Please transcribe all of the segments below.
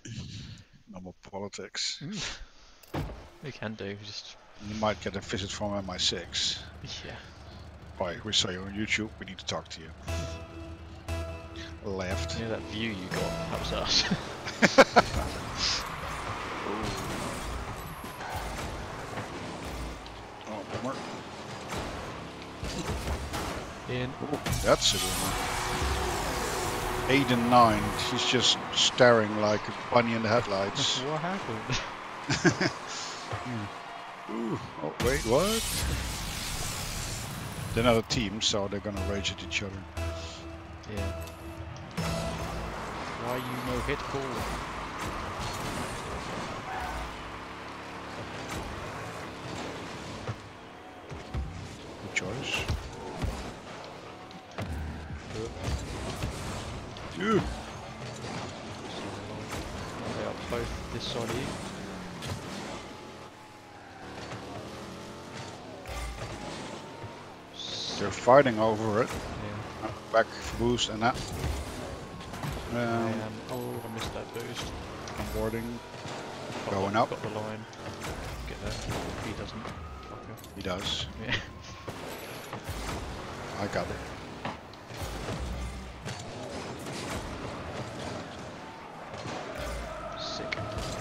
No more politics. We can do, just... You might get a visit from MI6. Yeah. Boy, we saw you on YouTube, we need to talk to you. Left. You know that view you got? That was us. Oh, boomer. In. Oh, that's a boomer. 8 and 9. He's just staring like a bunny in the headlights. What happened? Ooh. Oh, wait, what? They're not a team, so they're gonna rage at each other. Yeah. Why you no hit ball? Good choice. Ew. They are both this side of you. They're fighting over it. Yeah. Back boost and that. Oh, I missed that boost. Boarding. Oh, Going up. Got the line. Get that. He doesn't. Fucker. He does. Yeah. I got it. Sick.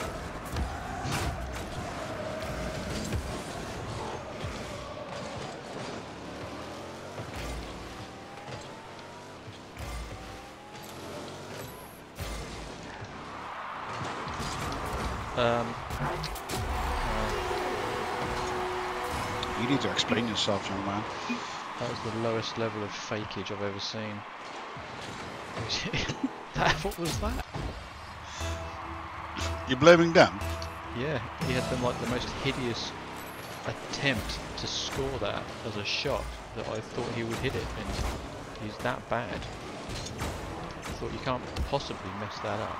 You need to explain yourself, young man. That was the lowest level of fakeage I've ever seen. What was that? You're blaming them? Yeah, he had like the most hideous attempt to score that as a shot that I thought he would hit it, and he's that bad. I thought you can't possibly mess that up.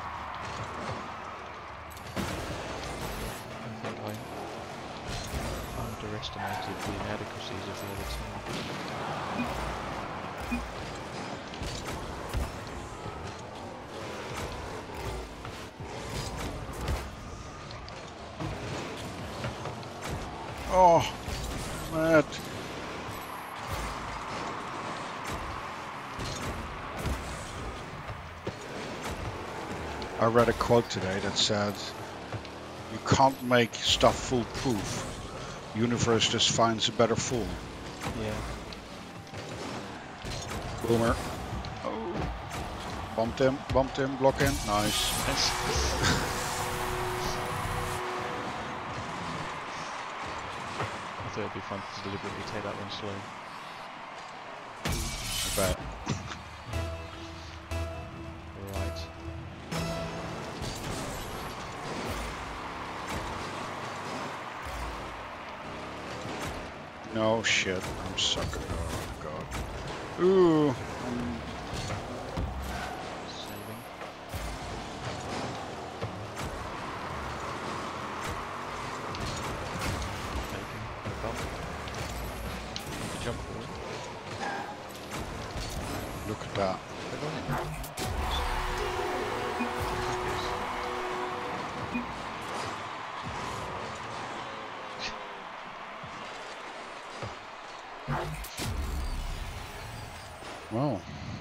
I think I underestimated the inadequacies of the other team. Oh, Matt. I read a quote today that said, "You can't make stuff foolproof. The universe just finds a better fool." Yeah. Boomer. Oh. Bumped him, block in. Nice. I thought it'd be fun to deliberately take that one slow. I bet. Right. No shit, I'm sucking. Oh god. Ooh. Saving. Taking a bump. Jump forward. Look at that. Well.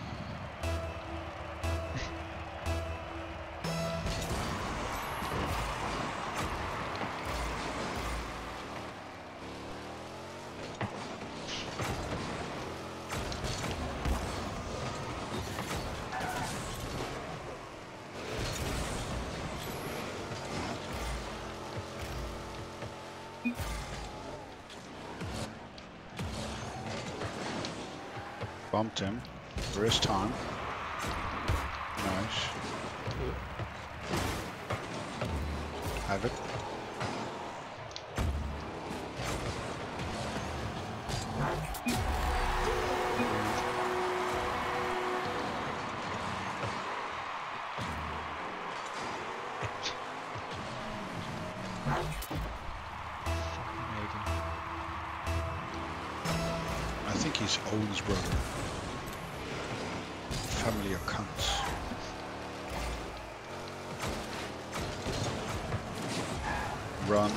Bumped him. For his time. Nice. Have it. I think he's Owen's brother. Family of cunts. run.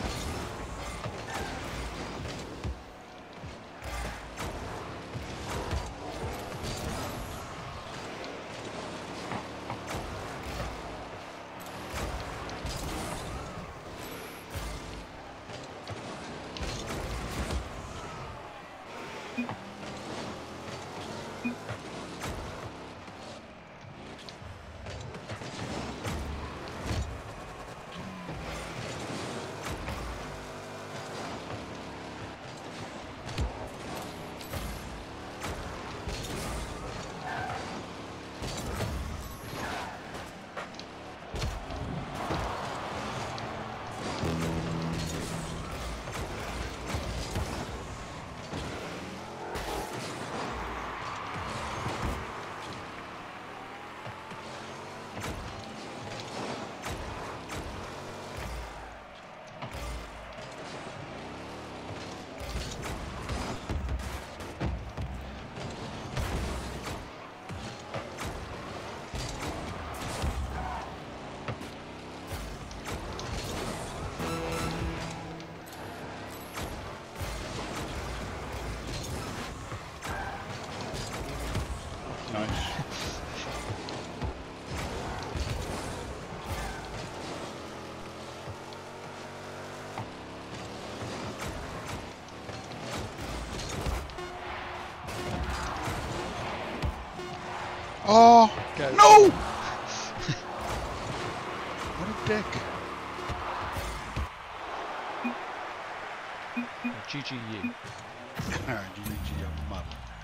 Nice. Oh, Go. no! What a dick. GG you. GG, your mother.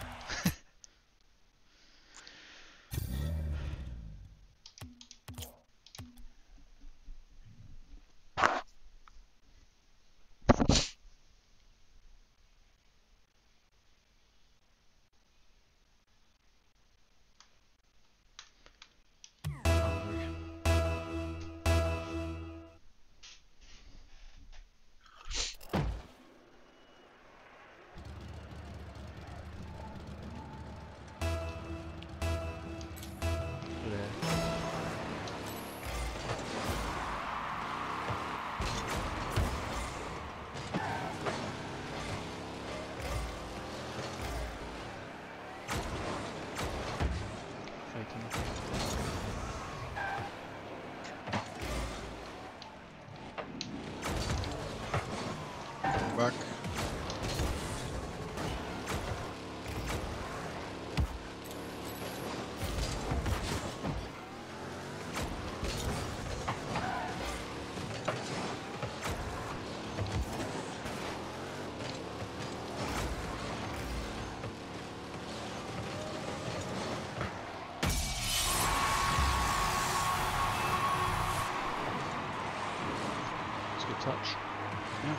Back. It's a good touch. Yeah.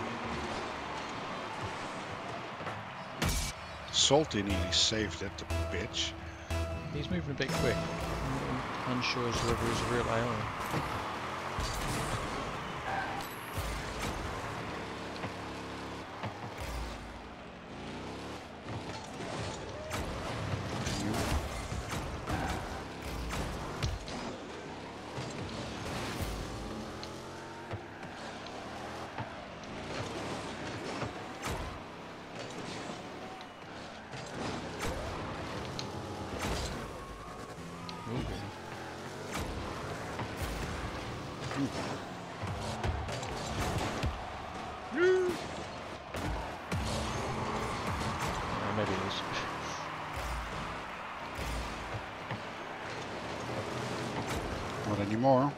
Salty nearly saved it, the bitch. He's moving a bit quick. I'm unsure as to whether he's a real AI. Maybe it is. Not anymore.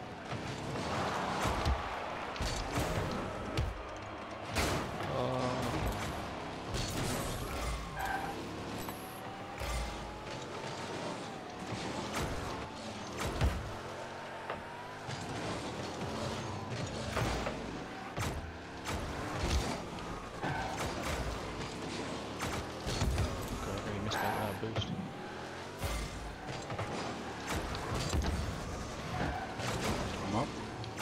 Boost. Come up.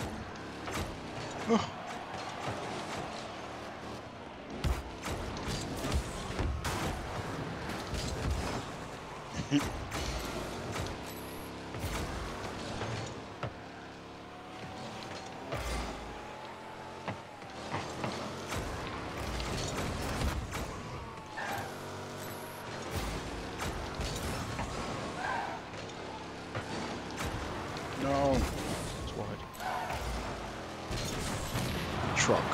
Oh. truck.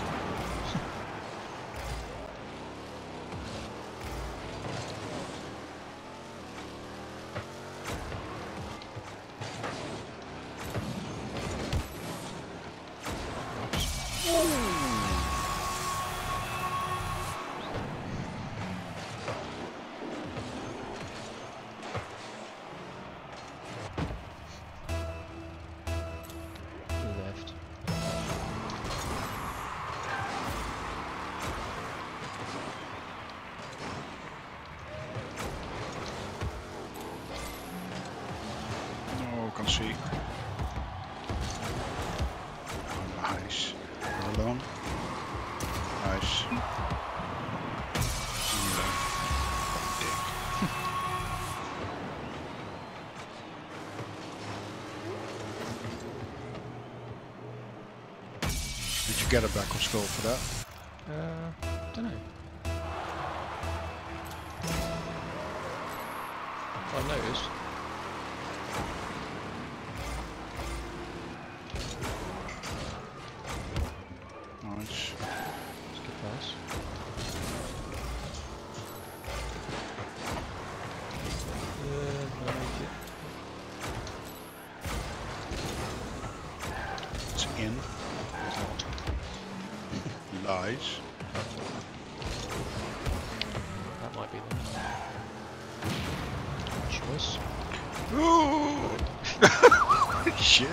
Left. Oh, can see. Oh, nice. You're alone. Nice. And left. Dick. Did you get a back of skull for that? Don't know. I noticed. Nice. It's a good pass. Make it. It's in. Lies. That might be the choice. Ooh! Shit.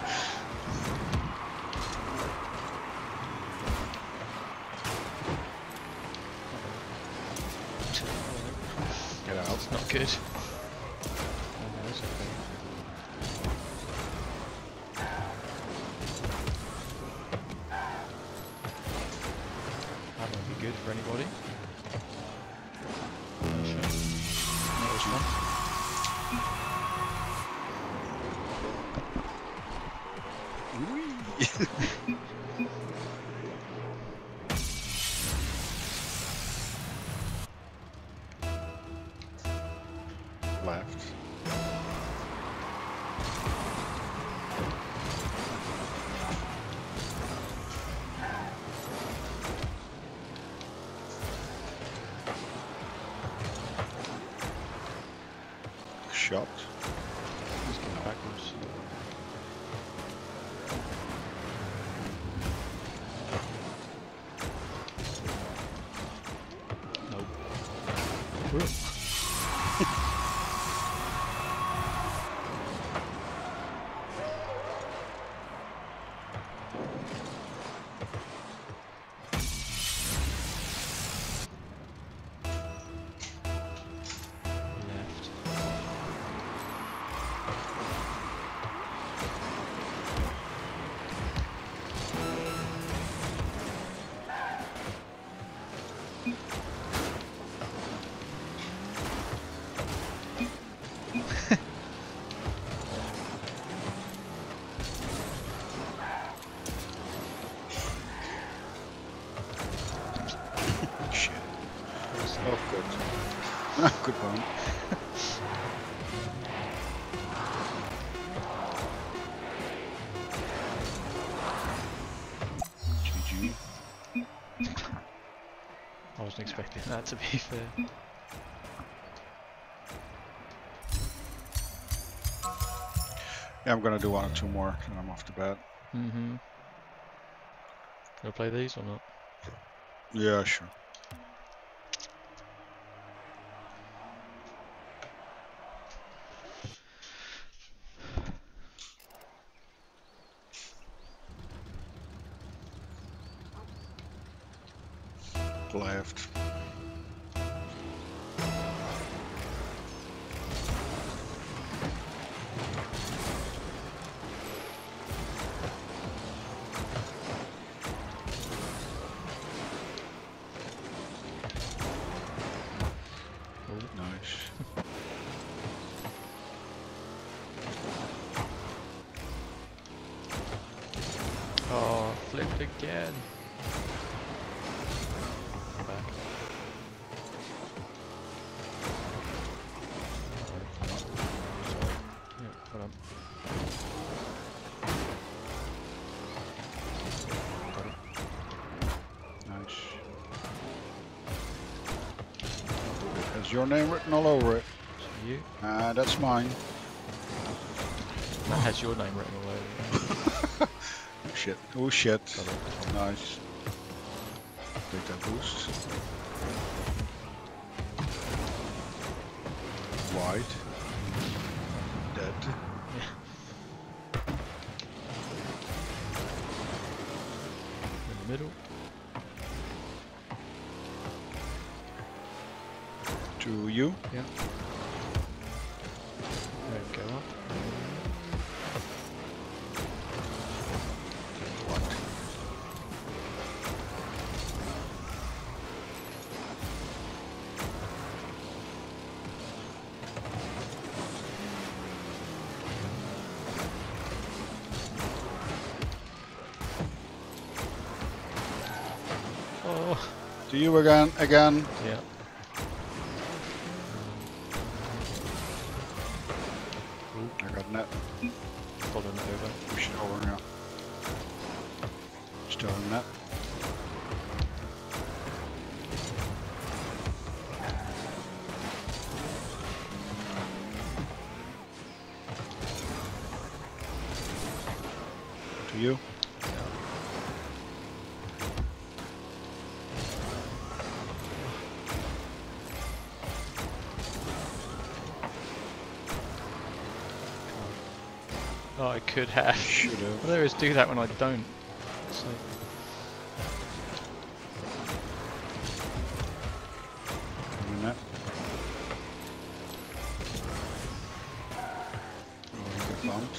Get out. It's not good. Oh, no, that's okay. That won't be good for anybody. That was fun. Left. Shot. He's going backwards. Nope. Left. Shit. Close. Oh, good. Good one. GG. I wasn't expecting that, to be fair. Yeah, I'm gonna do 1 or 2 more, and I'm off to bed. Mm-hmm. Gonna play these or not? Yeah, sure. Left. Nice. Oh, flipped again. Back. Sorry. Yeah, hold on. Got it. your name written all over it. So you. That's mine. That has your name written all over it. Oh shit. Oh shit. Got it. Nice. Take that boost. Wide. Dead. In the middle. To you. Yeah. There we go up. What? Oh. To you again. Yeah. I got net. Following it over. Push it over now. Still in net. To you. Oh, I could have. Should have. But I always do that when I don't. So. In net. Get bumped.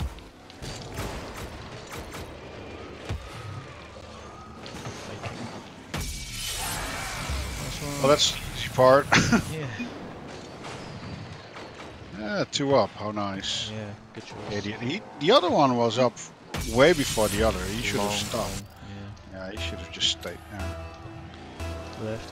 Well, that's the easy part. Yeah. Yeah, 2 up. How nice. Yeah, good choice. Yeah, the other one was up way before the other. He should have Long stopped. time, Yeah, he should have just stayed. Yeah. Yeah. Left.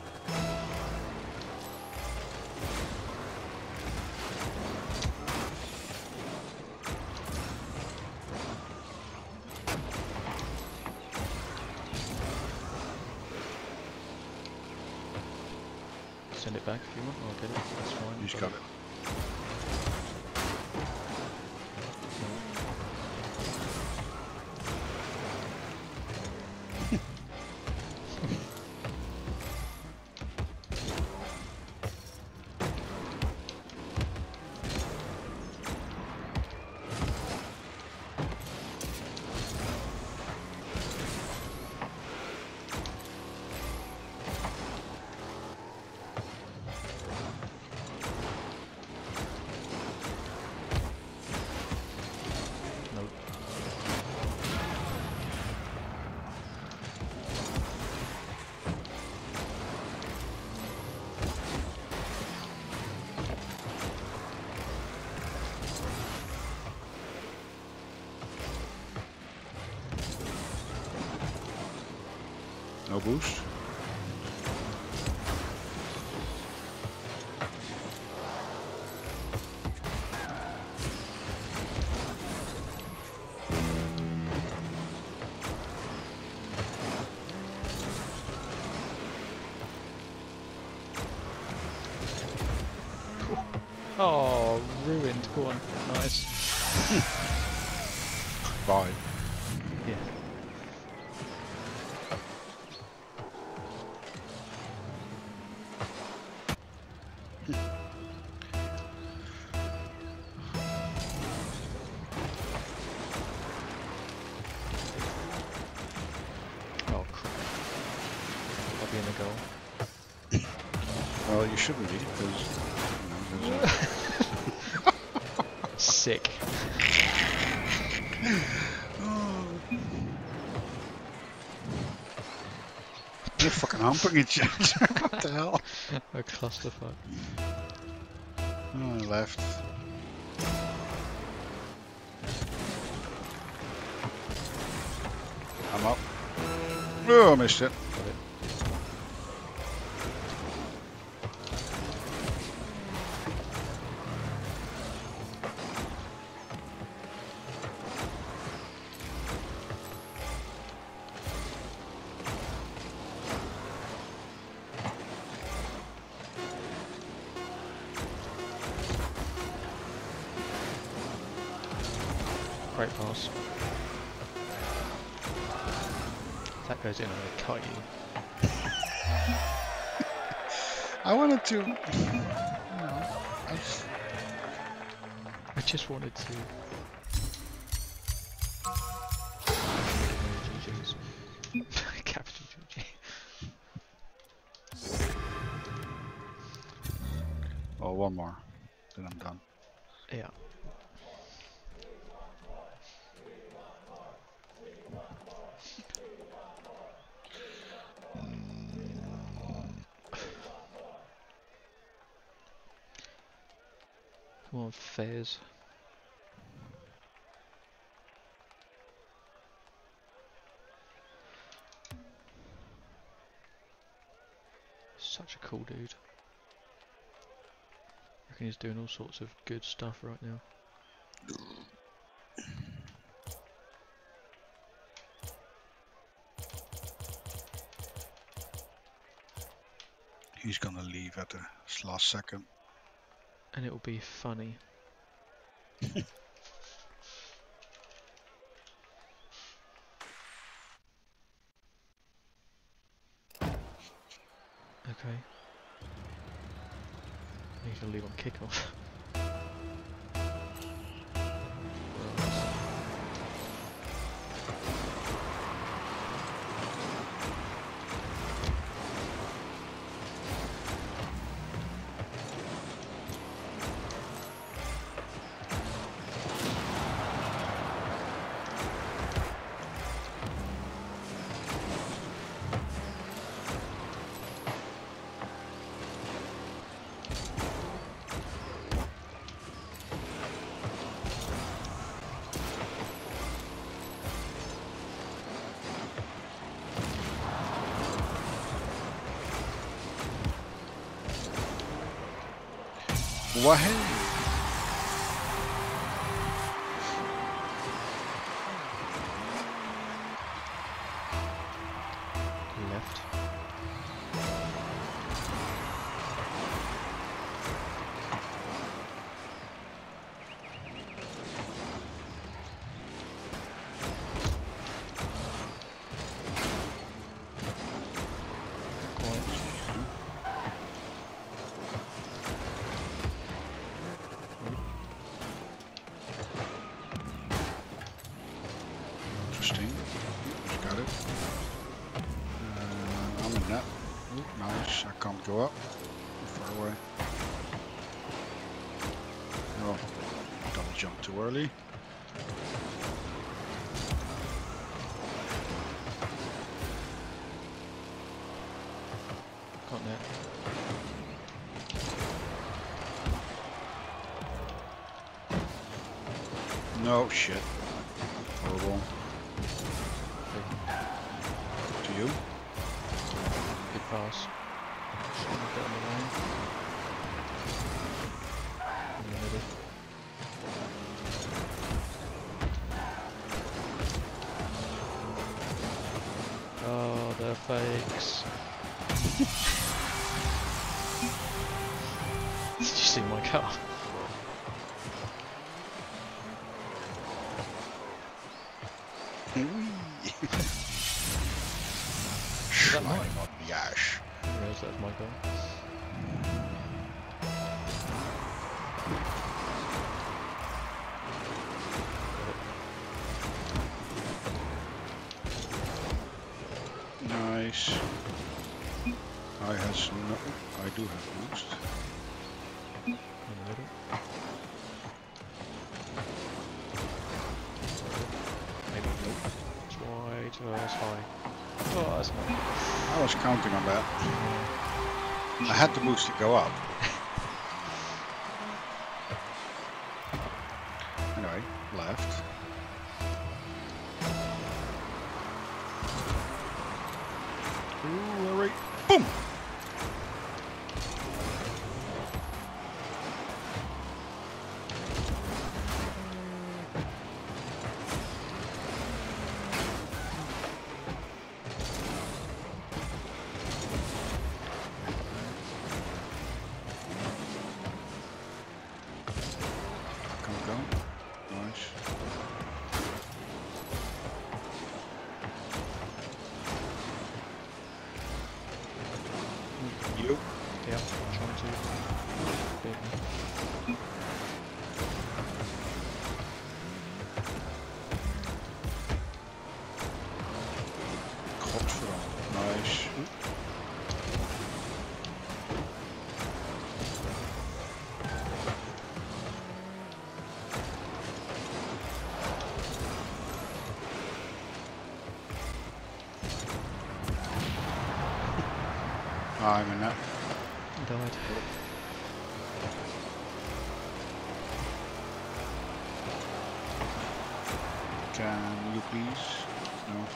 Send it back if you want. I'll get it. That's fine. He's got it. Nope. No boost. Oh, ruined. Go on. Nice. Bye. Yeah. Oh crap. I'll be in the goal. Well, you shouldn't be, because you know, Sick. you're fucking humping each other. What the hell? A clusterfuck. Oh, left. I'm up. Oh, I missed it. Got it. Great pass. If that goes in, I'm going to cut you. I wanted to, I just wanted to. GG's. Capital GG. Oh, one more, then I'm done. Yeah. Come on, Fez. Such a cool dude. I reckon he's doing all sorts of good stuff right now. He's gonna leave at the last second. And it will be funny. Okay. He's gonna leave on kickoff. Wahey! Left. Interesting. He's got it. I'm in that. Ooh, nice. I can't go up. Too far away. Oh, double jump too early. Got net. No shit. Horrible. To you? Good pass. Shouldn't get on the line. In the middle. Oh, they're fakes. Did you see my car? Slime on the ash. I didn't realise that was my goal. Nice. I do have boost. In the middle. Maybe nope. It's wide. Oh, that's high. Oh, that's not. I was counting on that. I had the boost to go up. Anyway, left. Ooh, alright. Boom! Come. Nice. Nice. I'm in that. Died. Can you please? No.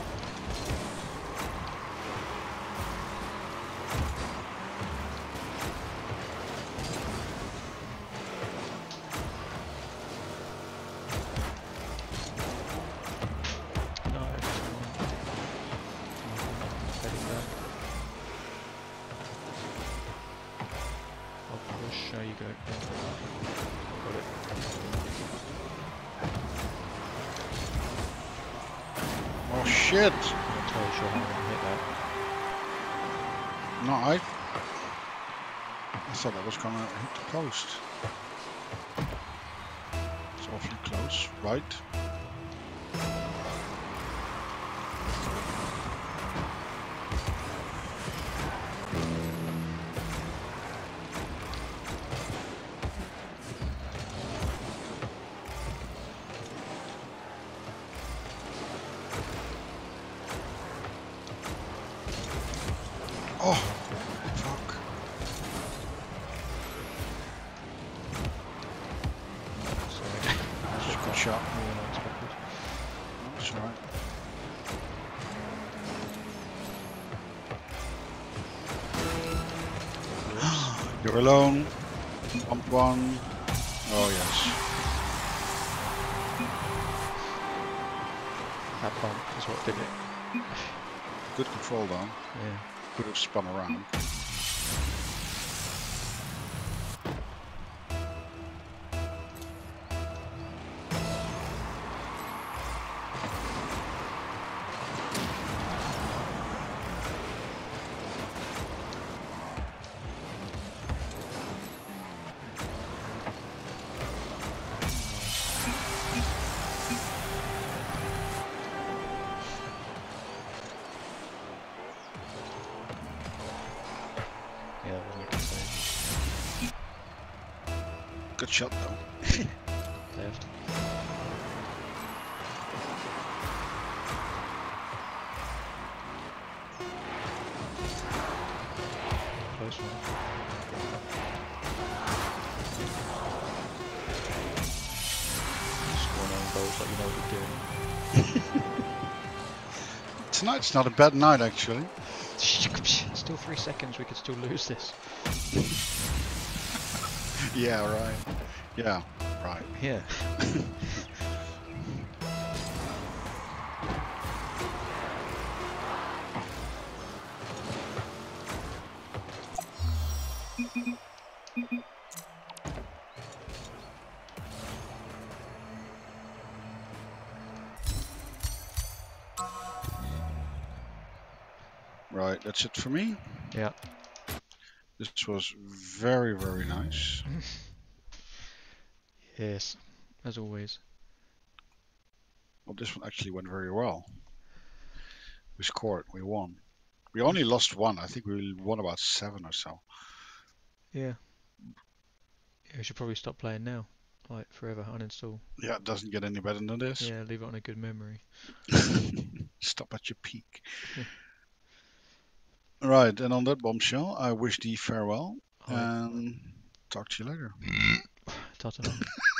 No, heading there. I'll push. There you go. Got it. Oh shit! I'm not entirely sure how I'm going to hit that. No, I thought I was gonna hit the post. It's awfully close, right? Oh, fuck. Sorry. That's a good shot. More than I expected. That's alright. Whoops. You're alone. Bump one. Oh yes. That bump is what did it. Good control though. Yeah. Could have spun around. Yeah, that wasn't a good save. Good shot though. Left. Close one. Scoring own goals like you know what you're doing. Tonight's not a bad night actually. Still 3 seconds, we could still lose this. Yeah, right. Yeah, right. Yeah. Right, that's it for me. Yeah. This was very, very nice. Yes, as always. Well, this one actually went very well. We scored, we won. We only lost one. I think we won about 7 or so. Yeah. Yeah, we should probably stop playing now. Like, forever, uninstall. Yeah, it doesn't get any better than this. Yeah, leave it on a good memory. Stop at your peak. Yeah. Right, and on that bombshell, I wish thee farewell Aye. and talk to you later. Ta-ta.